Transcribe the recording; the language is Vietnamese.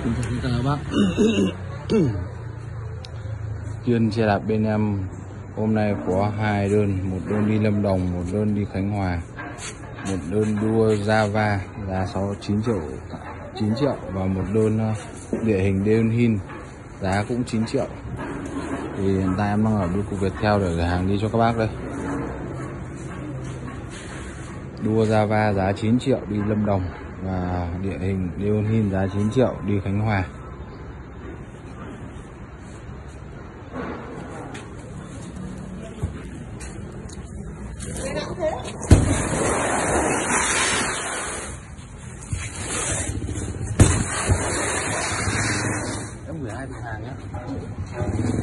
Xin chào các bác. Chuyên xe đạp bên em hôm nay có 2 đơn, một đơn đi Lâm Đồng, một đơn đi Khánh Hòa, một đơn đua Java giá 9 triệu và một đơn địa hình Delhin giá cũng 9 triệu. Thì hiện tại em đang ở Bưu Cục Viettel để gửi hàng đi cho các bác đây. Đua Java giá 9 triệu đi Lâm Đồng và địa hình Delhin giá 9 triệu đi Khánh Hòa. Em gửi 2 thùng hàng nhé.